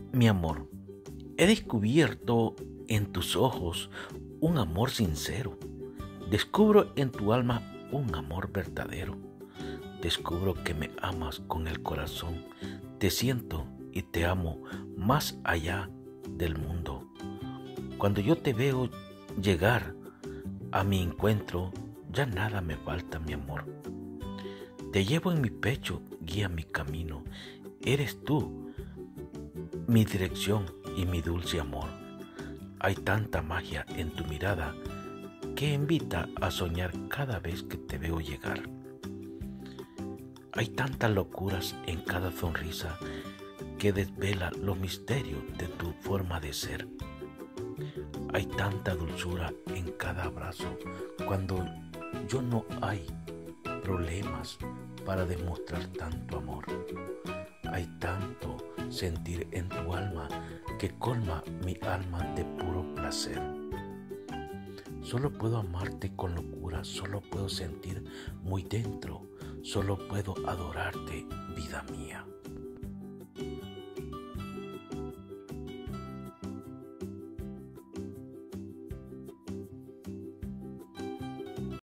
Mi amor, he descubierto en tus ojos un amor sincero. Descubro en tu alma un amor verdadero. Descubro que me amas con el corazón. Te siento y te amo más allá del mundo. Cuando yo te veo llegar a mi encuentro, ya nada me falta, mi amor. Te llevo en mi pecho, guía mi camino. Eres tú, mi dirección y mi dulce amor. Hay tanta magia en tu mirada que invita a soñar cada vez que te veo llegar. Hay tantas locuras en cada sonrisa que desvela los misterios de tu forma de ser. Hay tanta dulzura en cada abrazo cuando yo no hay problemas para demostrar tanto amor. Hay tanto sentir en tu alma que colma mi alma de puro placer. Solo puedo amarte con locura, solo puedo sentir muy dentro, solo puedo adorarte, vida mía.